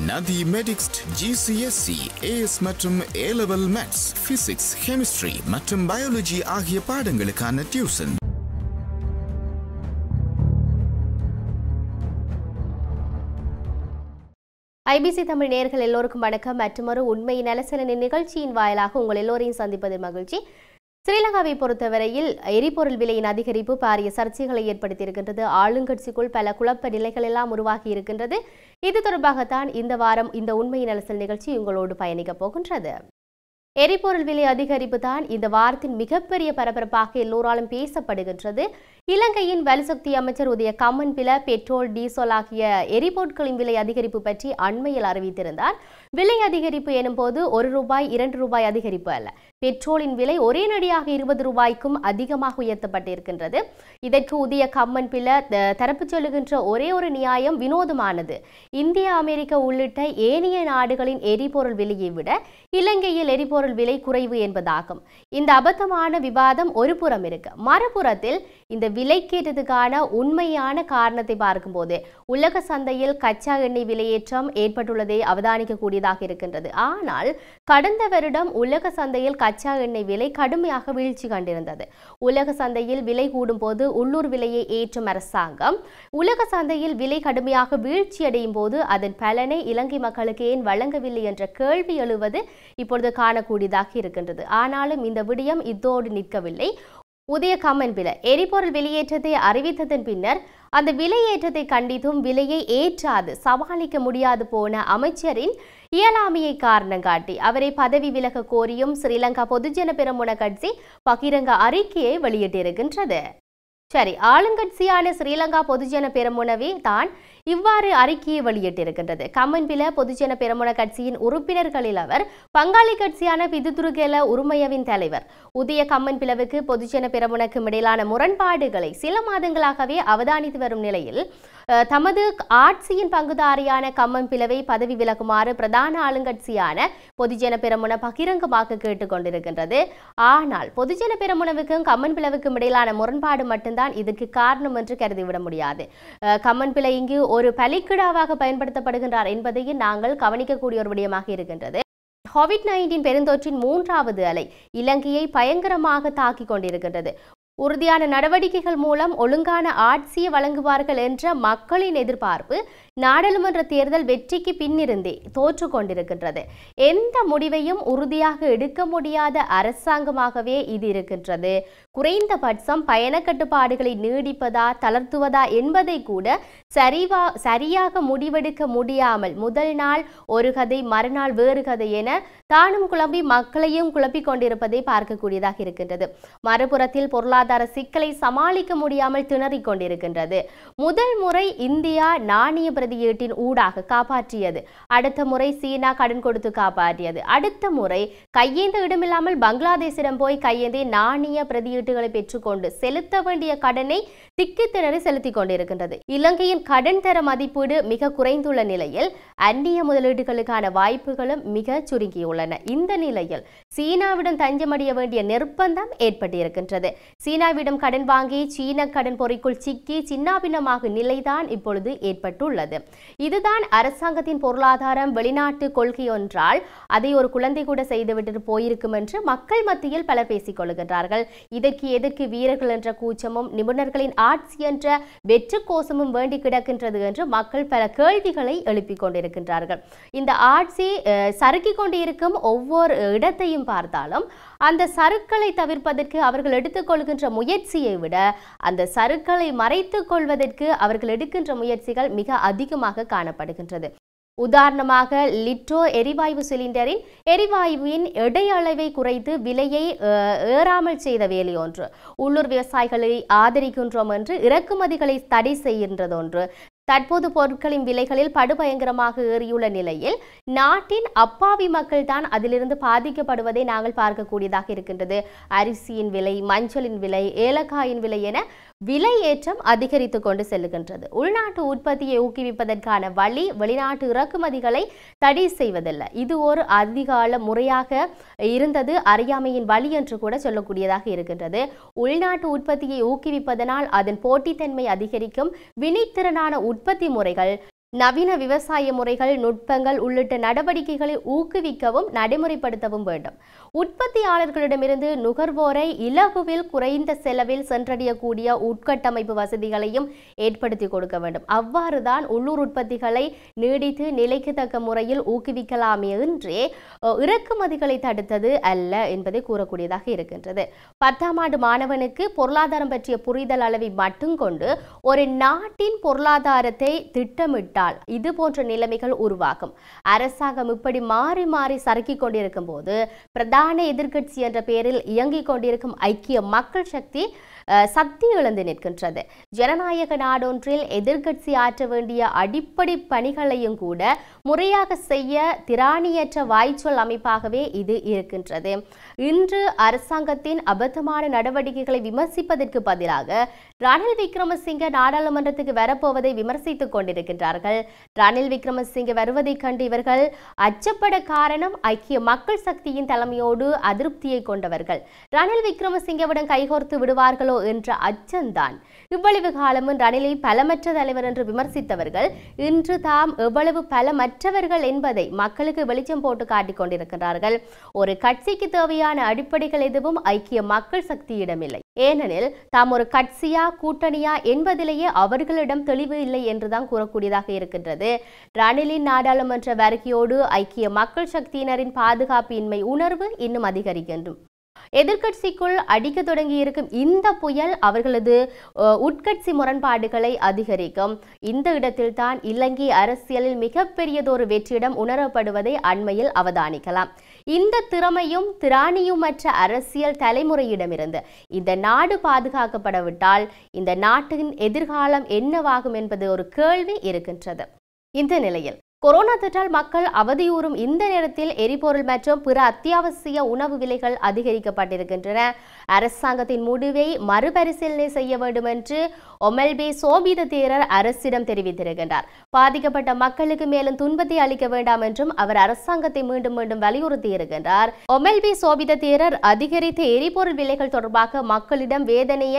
நதி மெடிக்ஸ்ட் GCSE AS மற்றும் A-level Maths, Physics, Chemistry மற்றும் Biology ஆகிய பாடங்களுக்கான டியூஷன். IBC தமிழ் நேயர்கள் எல்லோருக்கும் வணக்கம். மற்றொரு உண்மை நலசன நிகழ்ச்சியின் வாயிலாக உங்கள் எல்லோரையும் சந்திப்பதில் மகிழ்ச்சி. ஸ்ரீலங்காவை பொறுத்தவரையில் எரிபொருள் விலையின் அதிகரிப்பு பாரிய சர்ச்சைகளை ஏற்படுத்தியிருக்கின்றது. ஆளுங்கட்சிக்குள் பல குழப்ப நிலைகள் எல்லாம் உருவாகி இருக்கின்றது. இது தொடர்பாகத்தான் இந்த வாரம் இந்த உண்மை நலசல் நிகழ்ச்சி உங்களோடு பயணிக்கப் போகின்றது. எரிபொருள் விலை அதிகரிப்பு தான் இந்த வாரத்தின் மிகப்பெரிய பரபரப்பாக எல்லோராலும் பேசப்படுகின்றது. இலங்கையின் வலுசக்தி அமைச்சர் உதய கம்மன்பில பெட்ரோல், டீசல் ஆகிய எரிபொருட்களின் விலை அதிகரிப்பு பற்றி அண்மையில் அறிவித்திருந்தார். விலை அதிகரிப்பு எனும் போது ₹1, ₹2 அதிகரிப்பு அல்ல. பெட்ரோலின் விலை ஒரே நடியாக ₹20க்கும் அதிகமாக உயர்த்தப்பட்டிருக்கின்றது. இதற்கு உதய கம்மன்பில தரப்பு சொல்லுகின்ற ஒரே ஒரு நியாயம் வினோதமானது. இந்தியா, அமெரிக்கா உள்ளிட்ட ஏனைய நாடுகளின் எரிபொருள் விலையை விட இலங்கையில் எரிபொருள் விலை குறைவு என்பதாகும். இந்த அபத்தமான விவாதம் ஒரு புறம் இருக்கு. மறுபுறத்தில் இந்த விலைக்கேற்றதுக்கான உண்மையான காரணத்தை பார்க்கும்போது உலக சந்தையில் கச்சா எண்ணெய் விலையேற்றம் ஏற்பட்டுள்ளதை அவதானிக்கக்கூடியதாக இருக்கின்றது. ஆனால் கடந்த வருடம் உலக சந்தையில் கச்சா எண்ணெய் விலை கடுமையாக வீழ்ச்சி கண்டிருந்தது. உலக சந்தையில் விலை கூடும் போது உள்ளூர் விலையை ஏற்றும் அரசாங்கம் உலக சந்தையில் விலை கடுமையாக வீழ்ச்சி அடையும் போது அதன் பலனை இலங்கை மக்களுக்கு ஏன் வழங்கவில்லை என்ற கேள்வி எழுவது இப்பொழுது காணக்கூடியதாக இருக்கின்றது. ஆனாலும் இந்த விடயம் இதோடு நிற்கவில்லை. உதய கம்மன்பில எரிபொருள் விலையேற்றத்தை அறிவித்ததன் பின்னர் அந்த விலையேற்றத்தை கண்டித்தும் விலையை ஏற்றாது சமாளிக்க முடியாது போன அமைச்சரின் இயலாமையை காரணம் காட்டி அவரை பதவி விலக கோரியும் ஸ்ரீலங்கா பொதுஜன பெரமுன கட்சி பகிரங்க அறிக்கையை வெளியிட்டிருக்கின்றது. சரி, ஆளுங்கட்சியான ஸ்ரீலங்கா பொதுஜன பெரமுனவே தான் இவ்வாறு அறிக்கையை வெளியிட்டிருக்கின்றது. கம்மன்பில பொதுஜன பெரமுன கட்சியின் உறுப்பினர்களில் அவர் பங்காளி கட்சியான பிதுதுருகெல உரிமையவின் தலைவர். உதய கம்மன்பிலவுக்கு பொதுஜன பெரமுனக்கும் இடையிலான முரண்பாடுகளை சில மாதங்களாகவே அவதானித்து வரும் நிலையில் தமது ஆட்சியின் பங்குதாரியான கம்மன்பிலவை பதவி விலகுமாறு பிரதான ஆளுங்கட்சியான பொதுஜன பெரமுன பகிரங்கமாக கேட்டுக்கொண்டிருக்கின்றது. ஆனால் பொதுஜன பெரமுனவுக்கும் கம்மன்பிலவுக்கும் இடையிலான முரண்பாடு மட்டும்தான் இதற்கு காரணம் என்று கருதிவிட முடியாது. கம்மன்பில இங்கு ஒரு பலிக்கிடாவாக பயன்படுத்தப்படுகின்றார் என்பதையும் நாங்கள் கவனிக்கக்கூடிய ஒரு விடயமாக இருக்கின்றது. COVID-19 பெருந்தொற்றின் 3வது அலை இலங்கையை பயங்கரமாக தாக்கிக் கொண்டிருக்கின்றது. உறுதியான நடவடிக்கைகள் மூலம் ஒழுங்கான ஆட்சியை வழங்குவார்கள் என்ற மக்களின் எதிர்பார்ப்பு நாடாளுமன்ற தேர்தல் வெற்றிக்கு பின்னிருந்தே தோற்று கொண்டிருக்கின்றது. எந்த முடிவையும் உறுதியாக எடுக்க முடியாத அரசாங்கமாகவே இது இருக்கின்றது. குறைந்தபட்சம் பயண கட்டுப்பாடுகளை நீடிப்பதா தளர்த்துவதா என்பதை கூட சரியாக முடிவெடுக்க முடியாமல் முதல் நாள் ஒரு கதை மறுநாள் வேறு கதை என தானும் குழம்பி மக்களையும் குழப்பிக் கொண்டிருப்பதை பார்க்கக்கூடியதாக இருக்கின்றது. மறுபுறத்தில் பொருளாதார சிக்கலை சமாளிக்க முடியாமல் திணறிக் கொண்டிருக்கின்றது. முதல் முறை இந்தியா நாணய பிரதியீட்டின் ஊடாக காப்பாற்றியது. அடுத்த முறை சீனா கடன் கொடுத்து காப்பாற்றியது. அடுத்த முறை கையேந்த இடமில்லாமல் பங்களாதேஷிடம் போய் கையேந்தி நாணய பிரதியீட்டுகளை பெற்றுக்கொண்டு செலுத்த வேண்டிய கடனை திக்கி திணறி செலுத்திக் கொண்டிருக்கின்றது. இலங்கையின் கடன் தர மதிப்பீடு மிக குறைந்துள்ள நிலையில் அந்நிய முதலீடுகளுக்கான வாய்ப்புகளும் மிக சுருங்கியுள்ளன. இந்த நிலையில் சீனாவிடம் தஞ்சமடைய வேண்டிய நிர்பந்தம் ஏற்பட்டிருக்கின்றது. சீனாவிடம் கடன் வாங்கி சீன கடன் பொறிக்குள் சிக்கி சின்னாபின்னமாக நிலைதான் இப்பொழுது ஏற்பட்டுள்ளது. இதுதான் அரசாங்கத்தின் பொருளாதாரம் வெளிநாட்டு கொள்கை ஒன்றால் அதை ஒரு குழந்தை கூட செய்துவிட்டு போயிருக்கும் என்று மக்கள் மத்தியில் பலர் பேசிக் கொள்கின்றார்கள். இதற்கு எதற்கு வீரர்கள் என்ற கூச்சமும் நிபுணர்களின் ஆட்சி என்ற வெற்று கோஷமும் வேண்டி கிடக்கின்றது என்று மக்கள் பல கேள்விகளை எழுப்பிக் கொண்டிருக்கின்றார்கள். இந்த ஆட்சி சறுக்கிக் கொண்டிருக்கும் ஒவ்வொரு இடத்தையும் பார்த்தாலும் அந்த சறுக்களை தவிர்ப்பதற்கு அவர்கள் எடுத்துக்கொள்கின்ற முயற்சியை விட அந்த சறுக்களை மறைத்துக் கொள்வதற்கு அவர்கள் எடுக்கின்ற முயற்சிகள் மிக அதிகமாக காணப்படுகின்றது. உதாரணமாக லிட்டோ எரிவாயு சிலிண்டரின் எரிவாயுவின் எடையளவை குறைத்து விலையை ஏறாமல் செய்த வேலை ஒன்று, உள்ளூர் விவசாயிகளை ஆதரிக்கின்றோம் என்று இறக்குமதிகளை தடை செய்கின்றது ஒன்று, தற்போது பொருட்களின் விலைகளில் படுபயங்கரமாக ஏறியுள்ள நிலையில் நாட்டின் அப்பாவி மக்கள் தான் அதிலிருந்து பாதிக்கப்படுவதை நாங்கள் பார்க்கக்கூடியதாக இருக்கின்றது. அரிசியின் விலை, மஞ்சளின் விலை, ஏலக்காயின் விலை என விலை ஏற்றம் அதிகரித்து கொண்டு செல்லுகின்றது. உள்நாட்டு உற்பத்தியை ஊக்குவிப்பதற்கான வழி வெளிநாட்டு இறக்குமதிகளை தடை செய்வதில்லை. இது ஒரு அதிகால முறையாக இருந்தது, அறியாமையின் வழி என்று கூட சொல்லக்கூடியதாக இருக்கின்றது. உள்நாட்டு உற்பத்தியை ஊக்குவிப்பதனால் அதன் போட்டித்தன்மை அதிகரிக்கும். வினைத்திறனான உற்பத்தி முறைகள் நவீன விவசாய முறைகள், நுட்பங்கள் உள்ளிட்ட நடவடிக்கைகளை ஊக்குவிக்கவும் நடைமுறைப்படுத்தவும் வேண்டும். உற்பத்தியாளர்களிடமிருந்து நுகர்வோரை இலகுவில் குறைந்த செலவில் சென்றடையக்கூடிய உட்கட்டமைப்பு வசதிகளையும் ஏற்படுத்தி கொடுக்க வேண்டும். அவ்வாறுதான் உள்ளூர் உற்பத்திகளை நீடித்து நிலைக்கத்தக்க முறையில் ஊக்குவிக்கலாமே என்றே இறக்குமதிகளை தடுத்தது அல்ல என்பதை கூறக்கூடியதாக இருக்கின்றது. 10ஆம் ஆண்டு மாணவனுக்கு பொருளாதாரம் பற்றிய புரிதல் அளவை மட்டும் கொண்டு ஒரு நாட்டின் பொருளாதாரத்தை திட்டமிட்டால் இது போன்ற நிலைமைகள் உருவாகும். அரசாங்கம் இப்படி மாறி மாறி சறுக்கிக் கொண்டிருக்கும் போது பிரதான எதிர்க்கட்சி என்ற பெயரில் இயங்கிக் கொண்டிருக்கும் ஐக்கிய மக்கள் சக்தி சக்தி இழந்து நிற்கின்றது. ஜனநாயக நாடொன்றில் எதிர்க்கட்சி ஆற்ற வேண்டிய அடிப்படை பணிகளையும் கூட முறையாக செய்ய திராணியற்ற வாய்ச்சொல் அமைப்பாகவே இது இருக்கின்றது. இன்று அரசாங்கத்தின் அபத்தமான நடவடிக்கைகளை விமர்சிப்பதற்கு பதிலாக ரணில் விக்ரமசிங்க நாடாளுமன்றத்துக்கு வரப்போவதை விமர்சித்துக் கொண்டிருக்கின்றார்கள். ரணில் விக்ரமசிங்க வருவதைக் கண்டு இவர்கள் அச்சப்பட காரணம் ஐக்கிய மக்கள் சக்தியின் தலைமையோடு அதிருப்தியை கொண்டவர்கள். ரணில் விக்ரமசிங்கவுடன் கைகோர்த்து விடுவார்களோ என்ற அச்சம்தான். இவ்வளவு காலமும் ரணிலை பலமற்ற தலைவர் என்று விமர்சித்தவர்கள் இன்று தாம் எவ்வளவு பலமற்றவர்கள் என்பதை மக்களுக்கு வெளிச்சம் போட்டு காட்டிக் கொண்டிருக்கிறார்கள். ஒரு கட்சிக்கு தேவையான அடிப்படைகள் எதுவும் ஐக்கிய மக்கள் சக்தியிடமில்லை. ஏனெனில் தாம் ஒரு கட்சியா கூட்டணியா என்பதிலேயே அவர்களிடம் தெளிவு இல்லை என்றுதான் கூறக்கூடியதாக இருக்கின்றது. ரணிலின் நாடாளுமன்ற வருகையோடு ஐக்கிய மக்கள் சக்தியினரின் பாதுகாப்பின்மை உணர்வு இன்னும் அதிகரிக்கின்றது. எதிர்க்கட்சிக்குள் அடிக்க தொடங்கி இருக்கும் இந்த புயல் அவர்களது உட்கட்சி முரண்பாடுகளை அதிகரிக்கும். இந்த இடத்தில் தான் இலங்கை அரசியலில் மிகப்பெரியதொரு வெற்றிடம் உணரப்படுவதை அண்மையில் அவதானிக்கலாம். இந்த திறமையும் திராணியுமற்ற அரசியல் தலைமுறையிடமிருந்து இந்த நாடு பாதுகாக்கப்படவிட்டால் இந்த நாட்டின் எதிர்காலம் என்னவாகும் என்பது ஒரு கேள்வி இருக்கின்றது. இந்த நிலையில் கொரோனா தொற்றால் மக்கள் அவதியூறும் இந்த நேரத்தில் எரிபொருள் மற்றும் பிற அத்தியாவசிய உணவு விலைகள் அதிகரிக்கப்பட்டிருக்கின்றன. அரசாங்கத்தின் முடிவை மறுபரிசீலனை செய்ய வேண்டும் என்று ஒமெல்பே சோபித தேரர் அரசிடம் தெரிவித்திருக்கின்றார். பாதிக்கப்பட்ட மக்களுக்கு மேலும் துன்பத்தை அளிக்க வேண்டாம் என்றும் அவர் அரசாங்கத்தை மீண்டும் மீண்டும் வலியுறுத்தி இருக்கின்றார். ஒமெல்பே சோபித தேரர் அதிகரித்த எரிபொருள் விலைகள் தொடர்பாக மக்களிடம்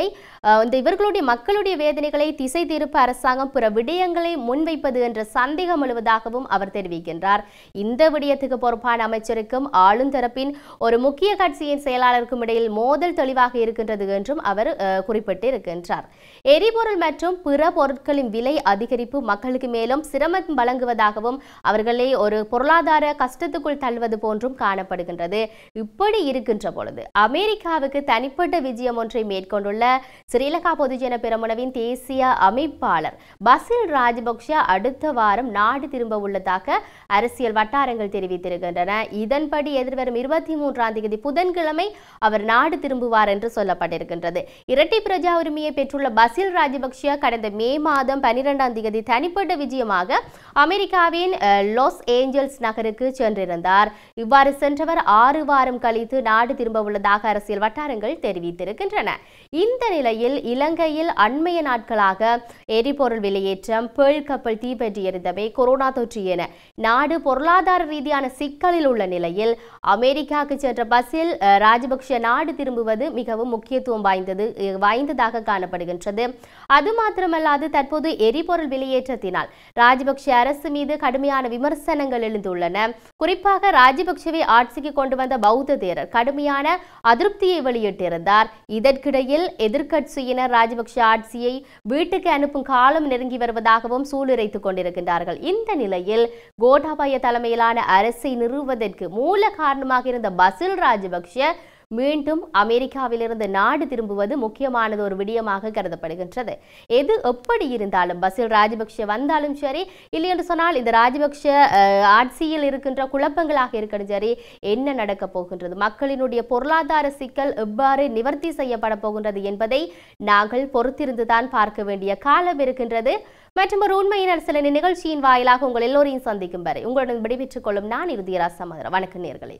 இவர்களுடைய மக்களுடைய வேதனைகளை திசை திருப்ப அரசாங்கம் பிற விடயங்களை முன்வைப்பது என்ற சந்தேகம் எழுவதாக அவர் தெரிவிக்கின்றார். இந்த விடயத்துக்கு பொறுப்பான அமைச்சருக்கும் ஆளுந்தரப்பின் ஒரு முக்கிய கட்சியின் செயலாளருக்கும் இடையில் மோதல் தெளிவாக இருக்கின்றது என்றும் அவர் குறிப்பிட்டிருக்கின்றார். எரிபொருள் மற்றும் பிற பொருட்களின் விலை அதிகரிப்பு மக்களுக்கு மேலும் சிரமம் வழங்குவதாகவும் அவர்களை ஒரு பொருளாதார கஷ்டத்துக்குள் தள்ளுவது போன்றும் காணப்படுகின்றது. இப்படி இருக்கின்ற பொழுது அமெரிக்காவுக்கு தனிப்பட்ட விஜயம் ஒன்றை மேற்கொண்டுள்ள ஸ்ரீலங்கா பொதுஜன பெரமுனவின் தேசிய அமைப்பாளர் பசில் ராஜபக்ஷ அடுத்த வாரம் நாடு திரும்ப உள்ளதாக அரசியல் வட்டாரங்கள் தெரிவித்திருக்கின்றன. இதன்படி எதிர்வரும் 23ஆம் தேதி புதன்கிழமை அவர் நாடு திரும்புவார் என்று சொல்லப்பட்டிருக்கின்றது. இரட்டை பிரஜா உரிமையை பெற்றுள்ள பசில் ராஜபக்ஷ கடந்த மே மாதம் 12ஆம் தேதி தனிப்பட்ட விஜயமாக அமெரிக்காவின் லாஸ் ஏஞ்சல்ஸ் நகருக்கு சென்றிருந்தார். இவ்வாறு சென்றவர் 6 வாரம் கழித்து நாடு திரும்ப உள்ளதாக அரசியல் வட்டாரங்கள் தெரிவித்திருக்கின்றன. இந்த நிலையில் இலங்கையில் அண்மைய நாட்களாக எரிபொருள் விலையேற்றம், பேள் கப்பல் தீப்பற்றி எரிந்தமை, கொரோனா தொற்று என நாடு பொருளாதார ரீதியான சிக்கலில் உள்ள நிலையில் அமெரிக்காவுக்கு சென்ற பசில் ராஜபக்ஷ நாடு திரும்புவது மிகவும் முக்கியத்துவம் வாய்ந்ததாக காணப்படுகின்றது. அது மாத்திரமல்லாது தற்போது எரிபொருள் விலையேற்றத்தினால் ராஜபக்ஷ அரசு மீது கடுமையான விமர்சனங்கள் எழுந்துள்ளன. குறிப்பாக ராஜபக்ஷவை ஆட்சிக்கு கொண்டு வந்த பௌத்த தேரர் கடுமையான அதிருப்தியை வெளியிட்டிருந்தார். இதற்கிடையில் எதிர்க்கட்சியினர் ராஜபக்ஷ ஆட்சியை வீட்டுக்கு அனுப்பும் காலம் நெருங்கி வருவதாகவும் சூளுரைத்துக் கொண்டிருக்கின்றார்கள். இந்த நிலையில் கோட்டாபய தலைமையிலான அரசை நிறுவுவதற்கு மூல காரணமாக இருந்த பசில் ராஜபக்ஷ மீண்டும் அமெரிக்காவிலிருந்து நாடு திரும்புவது முக்கியமானது ஒரு விடயமாக கருதப்படுகின்றது. எது எப்படி இருந்தாலும் பசில் ராஜபக்ஷ வந்தாலும் சரி, இல்லை என்று சொன்னால் இந்த ராஜபக்ஷ ஆட்சியில் இருக்கின்ற குழப்பங்களாக இருக்கட்டும் சரி, என்ன நடக்கப் போகின்றது, மக்களினுடைய பொருளாதார சிக்கல் எவ்வாறு நிவர்த்தி செய்யப்பட போகின்றது என்பதை நாங்கள் பொறுத்திருந்துதான் பார்க்க வேண்டிய காலம் இருக்கின்றது. மற்றும் ஒரு உண்மையினர் சில நிகழ்ச்சியின் வாயிலாக உங்கள் எல்லோரையும் சந்திக்கும் வரை உங்களுடன் விடைபெற்றுக் கொள்ளும் நான் இறுதியராசா மதுரை. வணக்கம் நேயர்களே.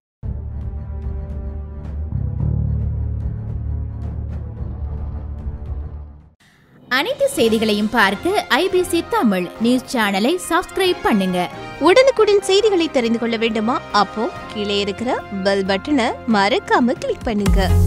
அனைத்து செய்திகளையும் பார்க்க ஐபிசி தமிழ் நியூஸ் சேனலை சப்ஸ்கிரைப் பண்ணுங்க. உடனுக்குடன் செய்திகளை தெரிந்து கொள்ள வேண்டுமா? அப்போ கீழே இருக்கிற பெல் பட்டனை மறக்காம கிளிக் பண்ணுங்க.